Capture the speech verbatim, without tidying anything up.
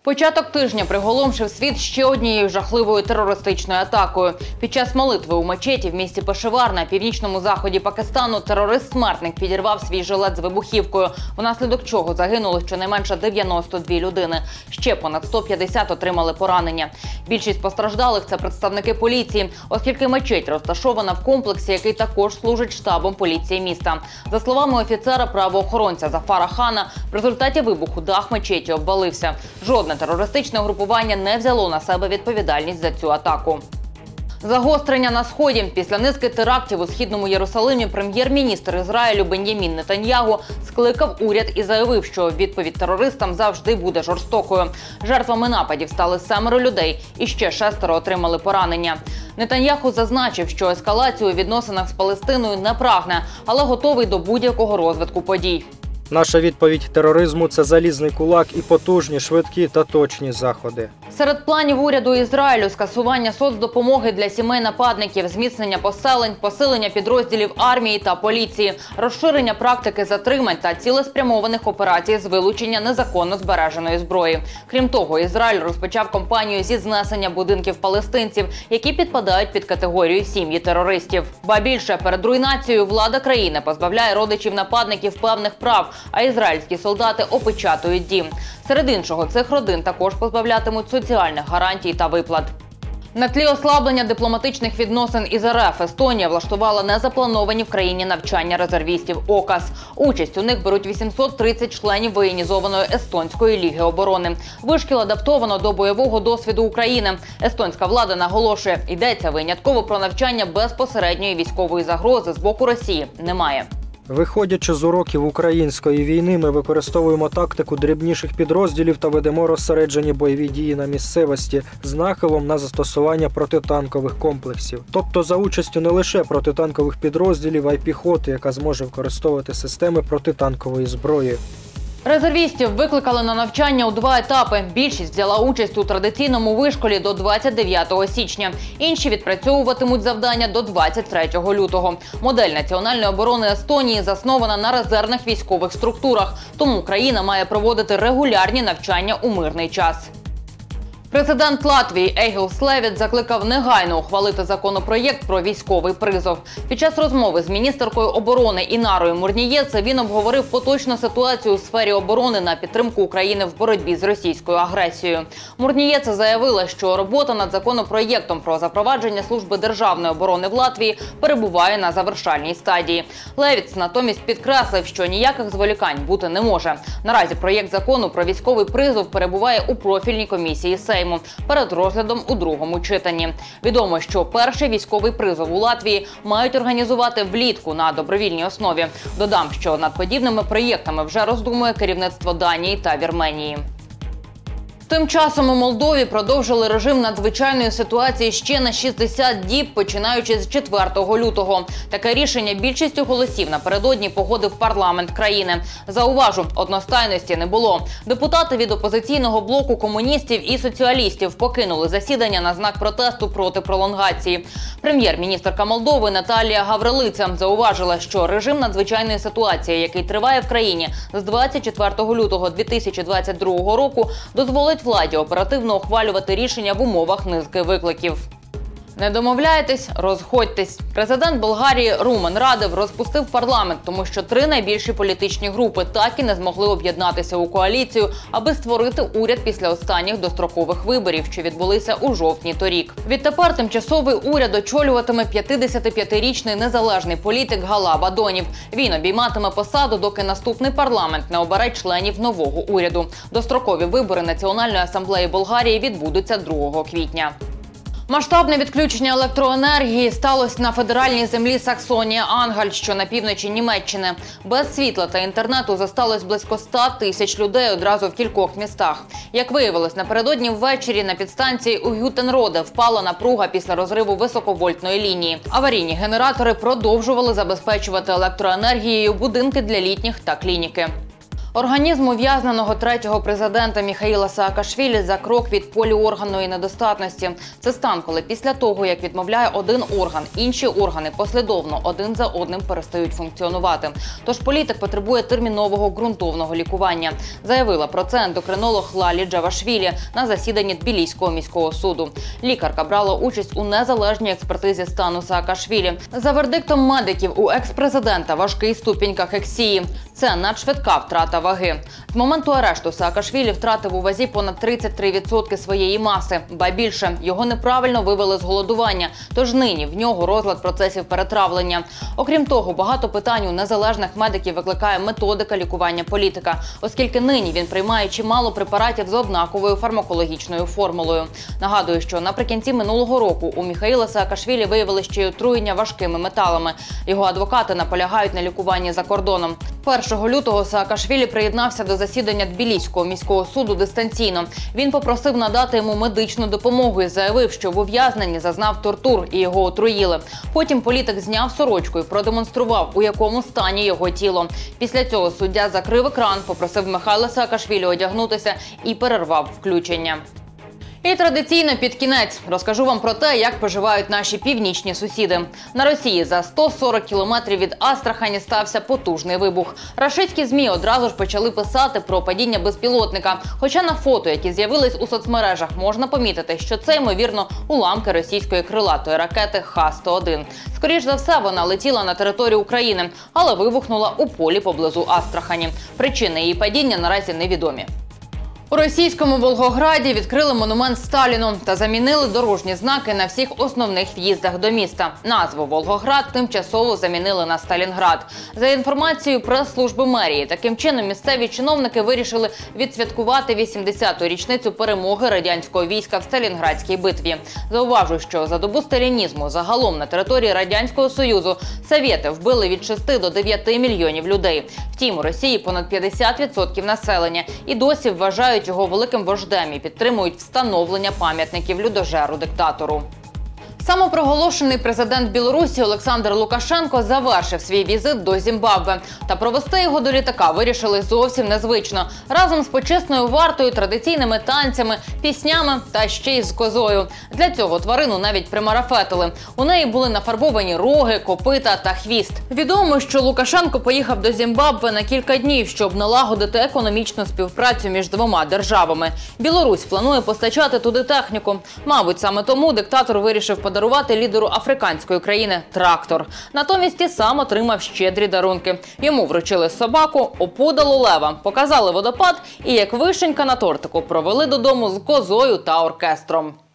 Початок тижня приголомшив світ ще однією жахливою терористичною атакою. Під час молитви у мечеті в місті Пешавар на північному заході Пакистану терорист-смертник підірвав свій жилет з вибухівкою, внаслідок чого загинуло щонайменше дев'яносто дві людини. Ще понад сто п'ятдесят отримали поранення. Більшість постраждалих – це представники поліції, оскільки мечеть розташована в комплексі, який також служить штабом поліції міста. За словами офіцера-правоохоронця Зафара Хана, в результаті вибуху дах мечеті обвалився. Жодне терористичне групування не взяло на себе відповідальність за цю атаку. Загострення на Сході. Після низки терактів у Східному Єрусалимі прем'єр-міністр Ізраїлю Бен'ямін Нетаньягу скликав уряд і заявив, що відповідь терористам завжди буде жорстокою. Жертвами нападів стали семеро людей і ще шестеро отримали поранення. Нетаньяху зазначив, що ескалацію у відносинах з Палестиною не прагне, але готовий до будь-якого розвитку подій. Наша відповідь тероризму – це залізний кулак і потужні, швидкі та точні заходи. Серед планів уряду Ізраїлю – скасування соцдопомоги для сімей нападників, зміцнення поселень, посилення підрозділів армії та поліції, розширення практики затримань та цілеспрямованих операцій з вилучення незаконно збереженої зброї. Крім того, Ізраїль розпочав кампанію зі знесення будинків палестинців, які підпадають під категорію сім'ї терористів. Ба більше, перед руйнацією влада країни позбавляє родичів нападників певних прав, а ізраїльські солдати опечатують дім. Серед іншого, цих родин також позбавлятимуть соціальних гарантій та виплат. На тлі ослаблення дипломатичних відносин із РФ Естонія влаштувала незаплановані в країні навчання резервістів ОКАС. Участь у них беруть вісімсот тридцять членів воєнізованої Естонської ліги оборони. Вишкіл адаптовано до бойового досвіду України. Естонська влада наголошує, йдеться винятково про навчання безпосередньої військової загрози з боку Росії немає. Виходячи з уроків української війни, ми використовуємо тактику дрібніших підрозділів та ведемо розсереджені бойові дії на місцевості з нахилом на застосування протитанкових комплексів. Тобто за участю не лише протитанкових підрозділів, а й піхоти, яка зможе використовувати системи протитанкової зброї. Резервістів викликали на навчання у два етапи. Більшість взяла участь у традиційному вишколі до двадцять дев'ятого січня. Інші відпрацьовуватимуть завдання до двадцять третього лютого. Модель національної оборони Естонії заснована на резервних військових структурах. Тому країна має проводити регулярні навчання у мирний час. Президент Латвії Егілс Левіт закликав негайно ухвалити законопроєкт про військовий призов. Під час розмови з міністеркою оборони Інарою Мурнієце він обговорив поточну ситуацію у сфері оборони на підтримку України в боротьбі з російською агресією. Мурнієце заявила, що робота над законопроєктом про запровадження служби державної оборони в Латвії перебуває на завершальній стадії. Левіт натомість підкреслив, що ніяких зволікань бути не може. Наразі проєкт закону про військовий призов перебуває у профільній комісії Сейму перед розглядом у другому читанні. Відомо, що перший військовий призов у Латвії мають організувати влітку на добровільній основі. Додам, що над подібними проєктами вже роздумує керівництво Данії та Вірменії. Тим часом у Молдові продовжили режим надзвичайної ситуації ще на шістдесят діб, починаючи з четвертого лютого. Таке рішення більшістю голосів напередодні погодив парламент країни. Зауважу, одностайності не було. Депутати від опозиційного блоку комуністів і соціалістів покинули засідання на знак протесту проти пролонгації. Прем'єр-міністерка Молдови Наталія Гаврилиця зауважила, що режим надзвичайної ситуації, який триває в країні з двадцять четвертого лютого дві тисячі двадцять другого року, дозволить владі оперативно ухвалювати рішення в умовах низки викликів. Не домовляєтесь – розходьтесь. Президент Болгарії Румен Радев розпустив парламент, тому що три найбільші політичні групи так і не змогли об'єднатися у коаліцію, аби створити уряд після останніх дострокових виборів, що відбулися у жовтні торік. Відтепер тимчасовий уряд очолюватиме п'ятдесятип'ятирічний незалежний політик Галаба Донів. Він обійматиме посаду, доки наступний парламент не обере членів нового уряду. Дострокові вибори Національної асамблеї Болгарії відбудуться другого квітня. Масштабне відключення електроенергії сталося на федеральній землі Саксонія-Ангальт, що на півночі Німеччини. Без світла та інтернету зосталось близько ста тисяч людей одразу в кількох містах. Як виявилось, напередодні ввечері на підстанції у Гютенроде впала напруга після розриву високовольтної лінії. Аварійні генератори продовжували забезпечувати електроенергією будинки для літніх та клініки. Організм ув'язненого третього президента Міхаїла Саакашвілі за крок від поліорганної недостатності. Це стан, коли після того, як відмовляє один орган, інші органи послідовно один за одним перестають функціонувати. Тож політик потребує термінового ґрунтовного лікування. Заявила про це ендокринолог Лалі Джавашвілі на засіданні Тбіліського міського суду. Лікарка брала участь у незалежній експертизі стану Саакашвілі. За вердиктом медиків, у екс-президента важкий ступінь кахексії. Це надшвидка втрата ваги. З моменту арешту Саакашвілі втратив у вазі понад тридцять три відсотки своєї маси. Ба більше, його неправильно вивели з голодування, тож нині в нього розлад процесів перетравлення. Окрім того, багато питань у незалежних медиків викликає методика лікування політика, оскільки нині він приймає чимало препаратів з однаковою фармакологічною формулою. Нагадую, що наприкінці минулого року у Міхаїла Саакашвілі виявили ще й отруєння важкими металами. Його адвокати наполягають на лікуванні за кордоном. першого лютого Саакашвілі приєднався до засідання Тбіліського міського суду дистанційно. Він попросив надати йому медичну допомогу і заявив, що в ув'язненні зазнав тортур і його отруїли. Потім політик зняв сорочку і продемонстрував, у якому стані його тіло. Після цього суддя закрив екран, попросив Міхаїла Саакашвілі одягнутися і перервав включення. І традиційно під кінець розкажу вам про те, як поживають наші північні сусіди. На Росії за сто сорок кілометрів від Астрахані стався потужний вибух. Рашистські ЗМІ одразу ж почали писати про падіння безпілотника. Хоча на фото, які з'явились у соцмережах, можна помітити, що це, ймовірно, уламки російської крилатої ракети Х сто один. Скоріш за все, вона летіла на територію України, але вибухнула у полі поблизу Астрахані. Причини її падіння наразі невідомі. У російському Волгограді відкрили монумент Сталіну та замінили дорожні знаки на всіх основних в'їздах до міста. Назву Волгоград тимчасово замінили на Сталінград. За інформацією прес-служби мерії, таким чином місцеві чиновники вирішили відсвяткувати вісімдесяту річницю перемоги радянського війська в Сталінградській битві. Зауважу, що за добу сталінізму загалом на території Радянського Союзу совєти вбили від шести до дев'яти мільйонів людей. Втім, у Росії понад п'ятдесят відсотків населення і досі вважають його великим вождем і підтримують встановлення пам'ятників людожеру-диктатору. Самопроголошений президент Білорусі Олександр Лукашенко завершив свій візит до Зімбабве. Та провести його до літака вирішили зовсім незвично. Разом з почесною вартою, традиційними танцями, піснями та ще й з козою. Для цього тварину навіть примарафетили. У неї були нафарбовані роги, копита та хвіст. Відомо, що Лукашенко поїхав до Зімбабве на кілька днів, щоб налагодити економічну співпрацю між двома державами. Білорусь планує постачати туди техніку. Мабуть, саме тому диктатор вирішив подарувати дарувати лідеру африканської країни трактор. Натомість і сам отримав щедрі дарунки. Йому вручили собаку, опудало лева, показали водопад і, як вишенька на тортику, провели додому з козою та оркестром.